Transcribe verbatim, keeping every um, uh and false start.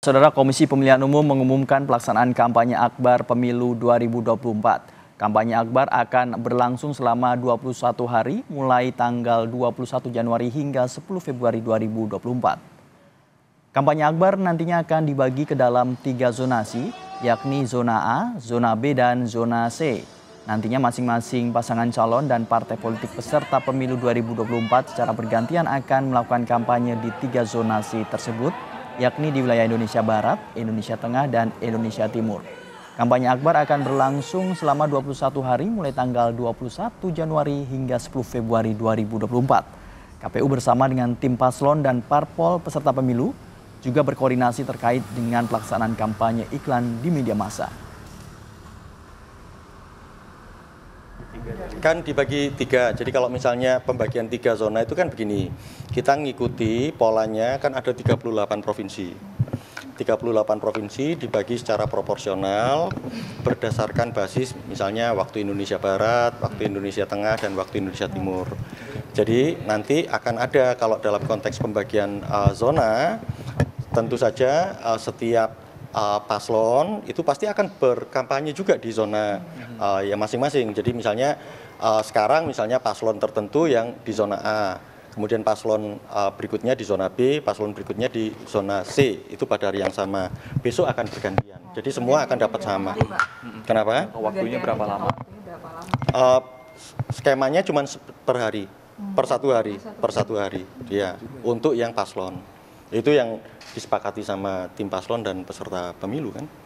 Saudara, Komisi Pemilihan Umum mengumumkan pelaksanaan kampanye akbar pemilu dua ribu dua puluh empat. Kampanye akbar akan berlangsung selama dua puluh satu hari, mulai tanggal dua puluh satu Januari hingga sepuluh Februari dua ribu dua puluh empat. Kampanye akbar nantinya akan dibagi ke dalam tiga zonasi, yakni zona A, zona B, dan zona C. Nantinya masing-masing pasangan calon dan partai politik peserta pemilu dua ribu dua puluh empat secara bergantian akan melakukan kampanye di tiga zonasi tersebut, yakni di wilayah Indonesia Barat, Indonesia Tengah, dan Indonesia Timur. Kampanye akbar akan berlangsung selama dua puluh satu hari mulai tanggal dua puluh satu Januari hingga sepuluh Februari dua ribu dua puluh empat. K P U bersama dengan tim paslon dan parpol peserta pemilu juga berkoordinasi terkait dengan pelaksanaan kampanye iklan di media massa. Kan dibagi tiga, jadi kalau misalnya pembagian tiga zona itu kan begini, kita ngikuti polanya kan ada tiga puluh delapan provinsi. tiga puluh delapan provinsi dibagi secara proporsional berdasarkan basis misalnya waktu Indonesia Barat, waktu Indonesia Tengah, dan waktu Indonesia Timur. Jadi nanti akan ada, kalau dalam konteks pembagian uh, zona, tentu saja uh, setiap uh, paslon itu pasti akan berkampanye juga di zona uh, ya masing-masing. Jadi misalnya uh, sekarang misalnya paslon tertentu yang di zona A, kemudian paslon uh, berikutnya di zona B, paslon berikutnya di zona C, itu pada hari yang sama. Besok akan bergantian. Jadi semua akan dapat sama. Kenapa? Waktunya berapa lama? Uh, skemanya cuma per hari, per satu hari, per satu hari. Ya, untuk yang paslon. Itu yang disepakati sama tim paslon dan peserta pemilu kan.